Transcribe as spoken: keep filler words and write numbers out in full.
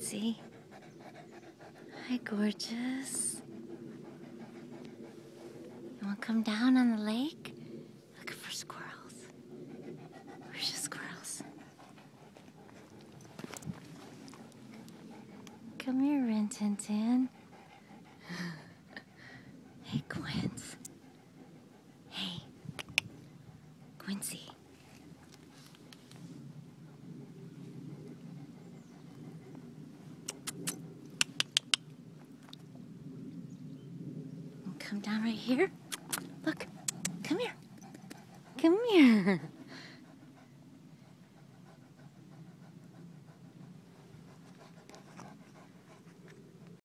Quincy. Hi, gorgeous. You want to come down on the lake? Looking for squirrels. Where's your squirrels? Come here, Rin Tin Tin. Hey, Quince. Hey, Quincy. Come down right here. Look, come here. Come here.